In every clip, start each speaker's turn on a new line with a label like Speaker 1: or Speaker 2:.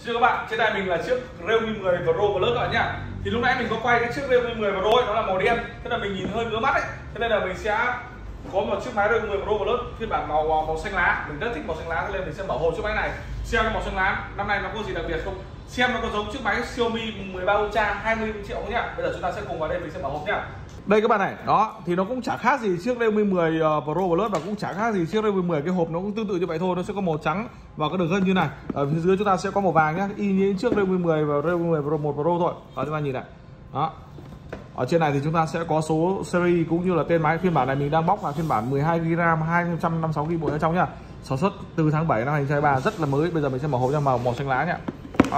Speaker 1: Thưa các bạn, trên tay mình là chiếc Realme 10 Pro Plus các bạn nhá. Thì lúc nãy mình có quay cái chiếc Realme 10 Pro ấy, nó là màu đen, thế là mình nhìn hơi ngứa mắt ấy. Thế nên là mình sẽ có một chiếc máy Realme 10 Pro Plus phiên bản màu xanh lá. Mình rất thích màu xanh lá, thế nên mình sẽ bảo hộ chiếc máy này. Xem màu xanh lá năm nay nó có gì đặc biệt không? Xem nó có giống chiếc máy Xiaomi 13 Ultra 20 triệu không nhá. Bây giờ chúng ta sẽ cùng vào đây mình sẽ bảo hộ nhá. Đây các bạn này, đó thì nó cũng chả khác gì chiếc Realme 10 Pro Plus và cũng chả khác gì chiếc Realme 10, cái hộp nó cũng tương tự như vậy thôi, nó sẽ có màu trắng và có đường gân như này. Ở phía dưới chúng ta sẽ có màu vàng nhá, y như chiếc Realme 10 và Realme 10 Pro 1 Pro thôi. Đó, chúng ta nhìn này. Đó. Ở trên này thì chúng ta sẽ có số series cũng như là tên máy. Phiên bản này mình đang bóc là phiên bản 12GB RAM 256GB bộ ở trong nhá. Sản xuất từ tháng 7 năm 2023, rất là mới. Bây giờ mình sẽ mở hộp cho màu xanh lá nhá. Đó.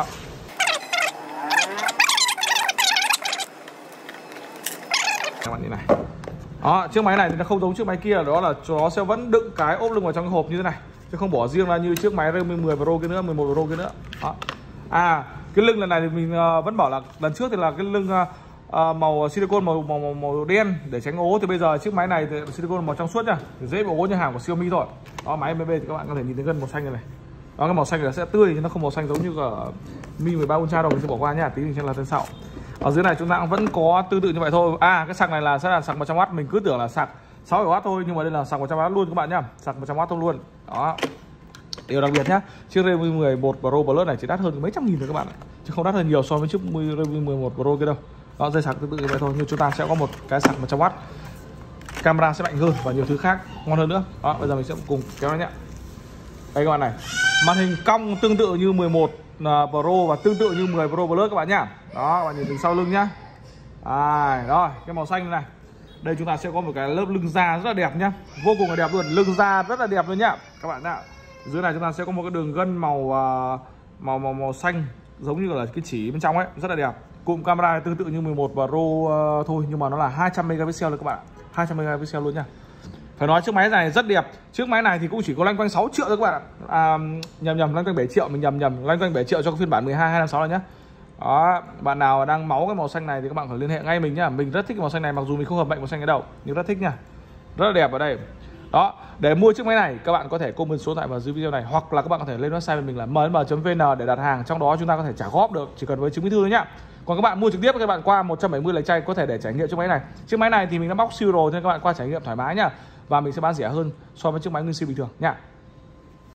Speaker 1: Các bạn nhìn này. Đó, chiếc máy này thì nó không giống chiếc máy kia, đó là nó sẽ vẫn đựng cái ốp lưng vào trong cái hộp như thế này, chứ không bỏ riêng ra như chiếc máy Realme 10 Pro kia nữa, 11 Pro kia nữa. Đó. Cái lưng lần này thì mình vẫn bảo là lần trước thì là cái lưng màu silicon màu đen để tránh ố, thì bây giờ chiếc máy này thì silicon màu trong suốt nha, dễ bị ố như hàng của Xiaomi thôi. Đó, máy MB thì các bạn có thể nhìn thấy gân màu xanh này. Đó, cái màu xanh này sẽ tươi chứ nó không màu xanh giống như cả Mi 13 Ultra đâu, mình sẽ bỏ qua nhá, tí mình sẽ là thân sau. Ở dưới này chúng ta cũng vẫn có tương tự như vậy thôi. Cái sạc này sẽ là sạc 100W, mình cứ tưởng là sạc 600W thôi, nhưng mà đây là sạc 100W luôn các bạn nhá, sạc 100W thôi luôn. Đó. Điều đặc biệt nhá, chiếc Realme 11 Pro Plus này chỉ đắt hơn mấy trăm nghìn thôi các bạn, chứ không đắt hơn nhiều so với chiếc Realme 11 Pro kia đâu. Đó, dây sạc tương tự như vậy thôi, nhưng chúng ta sẽ có một cái sạc 100W, camera sẽ mạnh hơn và nhiều thứ khác ngon hơn nữa. Đó, bây giờ mình sẽ cùng kéo nó nhá. Đây các bạn này, màn hình cong tương tự như 11 Pro và tương tự như 10 Pro Plus các bạn nhá. Đó, các bạn nhìn từ sau lưng nhá. Rồi, cái màu xanh này. Đây chúng ta sẽ có một cái lớp lưng da rất là đẹp nhá, vô cùng là đẹp luôn, lưng da rất là đẹp luôn nhá các bạn ạ. Dưới này chúng ta sẽ có một cái đường gân màu xanh giống như là cái chỉ bên trong ấy, rất là đẹp. Cụm camera tương tự như 11 Pro thôi, nhưng mà nó là 200 megapixel rồi các bạn, 200 megapixel luôn nha. Phải nói chiếc máy này rất đẹp. Chiếc máy này thì cũng chỉ có loanh quanh 6 triệu thôi các bạn ạ. Nhầm loanh quanh 7 triệu, mình nhầm loanh quanh 7 triệu cho cái phiên bản 12 256 này nhá. Đó, bạn nào đang máu cái màu xanh này thì các bạn phải liên hệ ngay mình nhá. Mình rất thích màu xanh này, mặc dù mình không hợp mệnh màu xanh cái đầu, nhưng rất thích nha. Rất là đẹp ở đây. Đó, để mua chiếc máy này các bạn có thể comment số điện thoại vào dưới video này, hoặc là các bạn có thể lên website của mình là mm.vn để đặt hàng, trong đó chúng ta có thể trả góp được, chỉ cần với chứng minh thư thôi nhá. Còn các bạn mua trực tiếp các bạn qua 170 lạch tray có thể để trải nghiệm chiếc máy này. Chiếc máy này thì mình đã bóc siêu rồi nên các bạn qua trải nghiệm thoải mái nhá, và mình sẽ bán rẻ hơn so với chiếc máy nguyên siêu bình thường nhá.